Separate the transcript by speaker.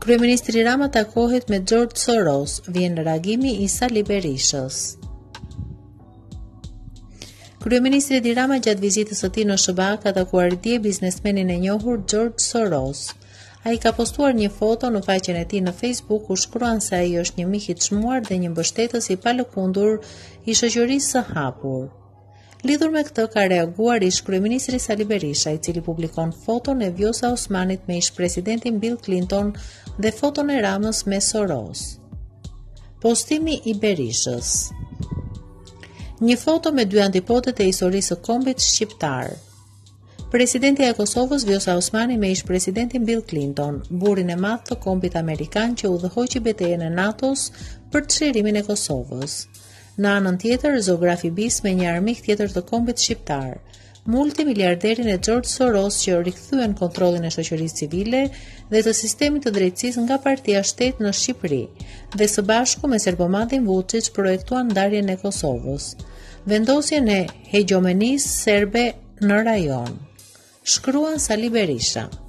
Speaker 1: Kryeministri Rama takohet me George Soros, vjen reagimi i Sali Berishës. Kryeministri Edi Rama gjatë vizitës së tij në SBA ka takuar dje biznesmenin e njohur George Soros. Ai ka postuar një foto në faqen e tij në Facebook ku shkruan se ai është një mik i çmuar dhe një mbështetës i palëkundur i shoqërisë së hapur. Lidhur me këtë ka reaguar ish-kryeministri Sali Berisha, i cili publikon foton e Vjosa Osmanit me ish-presidentin Bill Clinton dhe foton e Ramës me Soros. Postimi i Berishës. Një foto me dy antipodet e historisë së kombit shqiptar. Presidenti e Kosovës Vjosa Osmani me ish-presidentin Bill Clinton, burrin e madh të kombit amerikan që udhëhoqi betejën e NATO-s për çlirimin e Kosovës. Në anën tjetër, Zografi Bis me një armik tjetër të kombit shqiptar, multimiliarderin e George Soros që rikthyen kontrollin e shoqërisë civile dhe të sistemit të drejtësisë nga Partia Shtet në Shqipëri, dhe së bashku me Serbomadin Vučić projektuan ndarjen e Kosovës, vendosjen e hegemonisë serbe në rajon. Shkruan Sali Berisha.